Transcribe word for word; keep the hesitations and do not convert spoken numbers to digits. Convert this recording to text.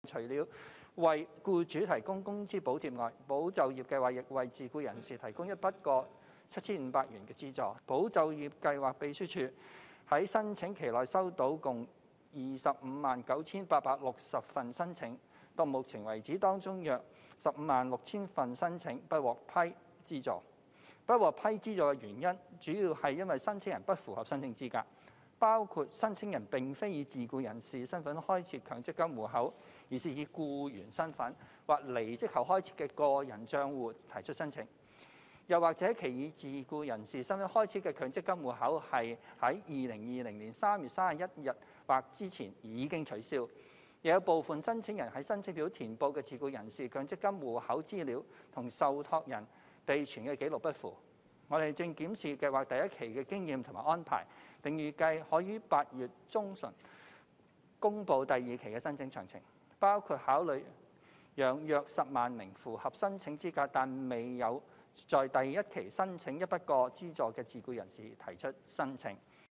除了為僱主提供工資補貼外，保就業計劃亦為自僱人士提供一筆過七千五百元嘅資助。保就業計劃秘書處喺申請期內收到共二十五萬九千八百六十份申請，到目前為止，當中約十五萬六千份申請不獲批資助。不獲批資助嘅原因，主要係因為申請人不符合申請資格，包括申請人並非以自僱人士身份開設強積金戶口，而是以僱員身份或離職後開設嘅個人帳戶提出申請。又或者其以自僱人士身份開設嘅強積金戶口係喺二零二零年三月三十一日或之前已經取消。亦有部分申請人喺申請表填報嘅自僱人士強積金戶口資料同受託人備存嘅記錄不符。我哋正檢視計劃第一期嘅經驗同埋安排，並預計可於八月中旬公布第二期嘅申請詳情，包括考慮讓約十萬名符合申請資格但未有在第一期申請一筆過資助嘅自僱人士提出申請。